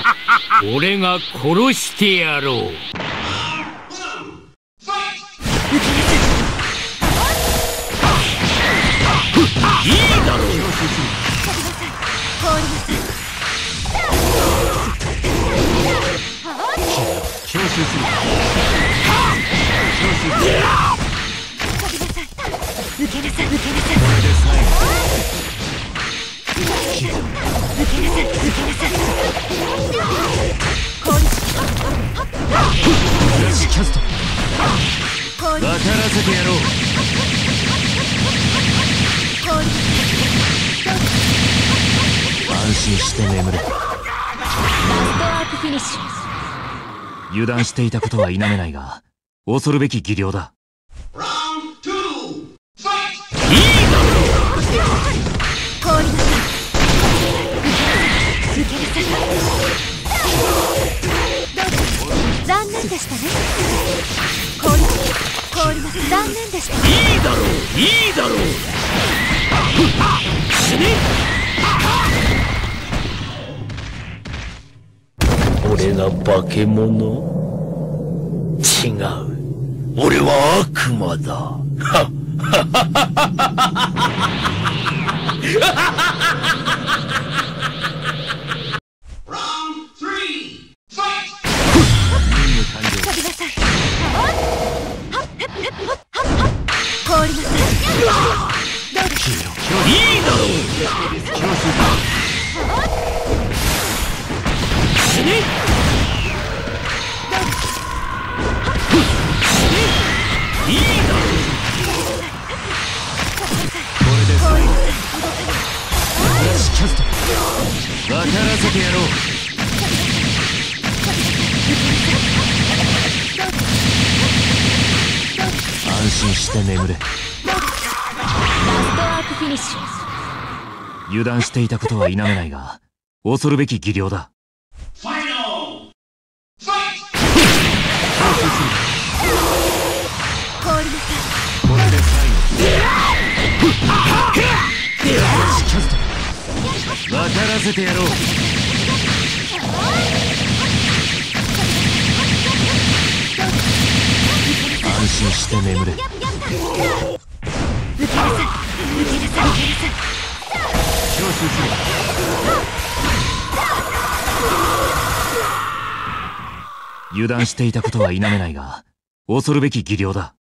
俺が殺してやろう。いいだろう。 強襲する。受けなさい、受けなさい。これで最後。受けなさい、受けなさい。フラッシュキャスト。分からせてやろう。安心して眠れ。ラストアークフィニッシュ。油断していたことは否めないが、恐るべき技量だ。残念でしたね。残念でした。いいだろう、いいだろう。死ね。 俺が化け物？違う。俺は悪魔だ。いいだろう。死ね。いいだろう。 これで最後。フラッシュキャスト。分からせてやろう。安心して眠れ。ラストアークフィニッシュ。油断していたことは否めないが、恐るべき技量だ。ファイナルファイト。これで最後。分からせてやろう。安心して眠れ。油断していたことは否めないが、恐るべき技量だ。